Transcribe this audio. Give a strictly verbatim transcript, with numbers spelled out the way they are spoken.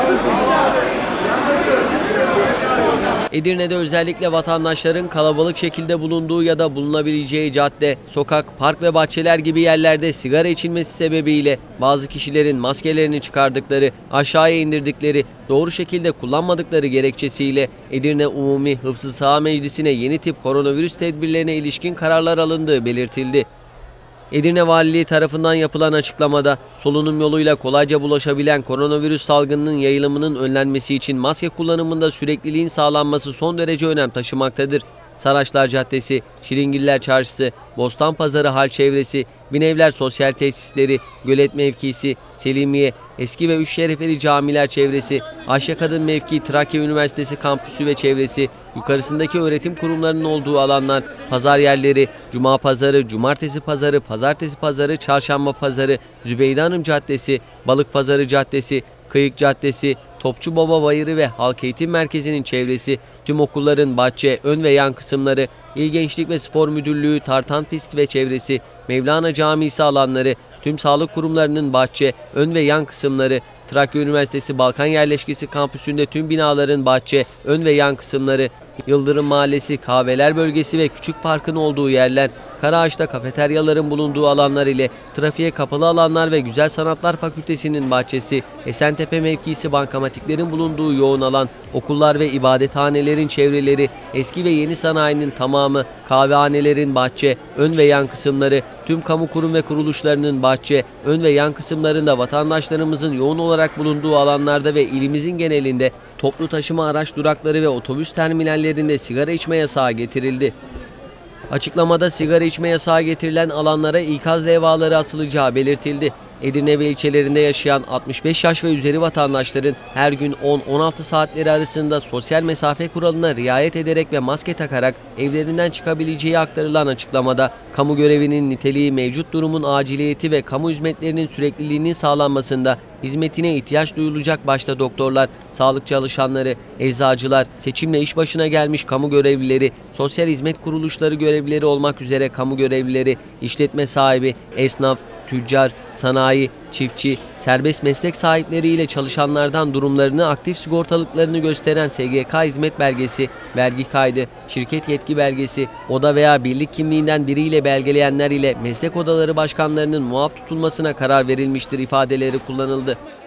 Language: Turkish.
Edirne'de özellikle vatandaşların kalabalık şekilde bulunduğu ya da bulunabileceği cadde, sokak, park ve bahçeler gibi yerlerde sigara içilmesi sebebiyle bazı kişilerin maskelerini çıkardıkları, aşağıya indirdikleri, doğru şekilde kullanmadıkları gerekçesiyle Edirne Umumi Hıfzı Sıha Meclisi'ne yeni tip koronavirüs tedbirlerine ilişkin kararlar alındığı belirtildi. Edirne Valiliği tarafından yapılan açıklamada solunum yoluyla kolayca bulaşabilen koronavirüs salgınının yayılımının önlenmesi için maske kullanımında sürekliliğin sağlanması son derece önem taşımaktadır. Saraçlar Caddesi, Şiringiller Çarşısı, Bostanpazarı Hal Çevresi, Binevler Sosyal Tesisleri, Gölet Mevkisi, Selimiye, Eski ve Üç Şerefeli Camiler Çevresi, Ayşe Kadın Mevki Trakya Üniversitesi Kampüsü ve çevresi, yukarısındaki öğretim kurumlarının olduğu alanlar, pazar yerleri, Cuma Pazarı, Cumartesi Pazarı, Pazartesi Pazarı, Çarşamba Pazarı, Zübeyde Hanım Caddesi, Balık Pazarı Caddesi, Kıyık Caddesi, Topçu Baba Bayırı ve Halk Eğitim Merkezi'nin çevresi, tüm okulların bahçe, ön ve yan kısımları, İl Gençlik ve Spor Müdürlüğü Tartan Pist ve çevresi, Mevlana Camisi alanları, tüm sağlık kurumlarının bahçe, ön ve yan kısımları, Trakya Üniversitesi Balkan Yerleşkesi kampüsünde tüm binaların bahçe, ön ve yan kısımları, Yıldırım Mahallesi, Kahveler Bölgesi ve Küçük Park'ın olduğu yerler, Karaağaç'ta kafeteryaların bulunduğu alanlar ile trafiğe kapalı alanlar ve Güzel Sanatlar Fakültesi'nin bahçesi, Esentepe mevkisi bankamatiklerin bulunduğu yoğun alan, okullar ve ibadethanelerin çevreleri, eski ve yeni sanayinin tamamı, kahvehanelerin bahçe, ön ve yan kısımları, tüm kamu kurum ve kuruluşlarının bahçe, ön ve yan kısımlarında vatandaşlarımızın yoğun olarak bulunduğu alanlarda ve ilimizin genelinde toplu taşıma araç durakları ve otobüs terminallerinde sigara içme yasağı getirildi. Açıklamada sigara içme yasağı getirilen alanlara ikaz levhaları asılacağı belirtildi. Edirne ve ilçelerinde yaşayan altmış beş yaş ve üzeri vatandaşların her gün on on altı saatleri arasında sosyal mesafe kuralına riayet ederek ve maske takarak evlerinden çıkabileceği aktarılan açıklamada, kamu görevinin niteliği, mevcut durumun aciliyeti ve kamu hizmetlerinin sürekliliğinin sağlanmasında hizmetine ihtiyaç duyulacak başta doktorlar, sağlık çalışanları, eczacılar, seçimle iş başına gelmiş kamu görevlileri, sosyal hizmet kuruluşları görevlileri olmak üzere kamu görevlileri, işletme sahibi, esnaf, tüccar, sanayi, çiftçi, serbest meslek sahipleri ile çalışanlardan durumlarını, aktif sigortalıklarını gösteren S G K hizmet belgesi, vergi kaydı, şirket yetki belgesi, oda veya birlik kimliğinden biriyle belgeleyenler ile meslek odaları başkanlarının muaf tutulmasına karar verilmiştir ifadeleri kullanıldı.